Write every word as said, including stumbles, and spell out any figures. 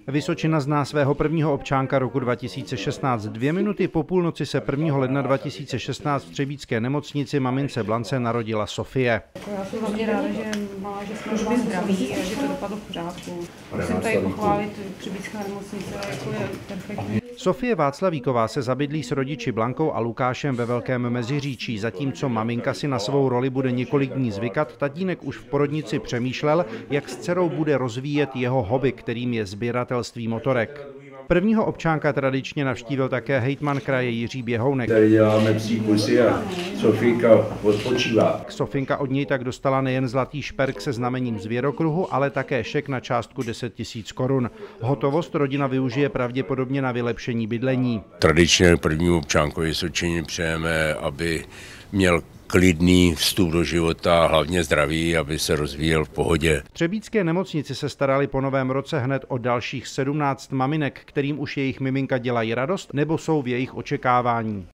Vysočina zná svého prvního občánka roku dva tisíce šestnáct. Dvě minuty po půlnoci se prvního ledna dva tisíce šestnáct v třebíčské nemocnici mamince Blance narodila Sofie. Já jsem velmi ráda, že, má, že jsme byli zdraví a že to dopadlo v pořádku. Musím tady pochválit třebíčská nemocnice, jako je perfektní. Sofie Václavíková se zabydlí s rodiči Blankou a Lukášem ve Velkém Meziříčí. Zatímco maminka si na svou roli bude několik dní zvykat, tatínek už v porodnici přemýšlel, jak s dcerou bude rozvíjet jeho hobby, kterým je sběratelství motorek. Prvního občánka tradičně navštívil také hejtman kraje Jiří Běhounek. Tady děláme psí kusy a Sofinka odpočívá. Sofinka od něj tak dostala nejen zlatý šperk se znamením zvěrokruhu, ale také šek na částku deset tisíc korun. Hotovost rodina využije pravděpodobně na vylepšení bydlení. Tradičně prvnímu občánkovi Vysočině přejeme, aby měl klidný vstup do života, hlavně zdraví, aby se rozvíjel v pohodě. V třebíčské nemocnici se starali po novém roce hned o dalších sedmnáct maminek, kterým už jejich miminka dělají radost nebo jsou v jejich očekávání.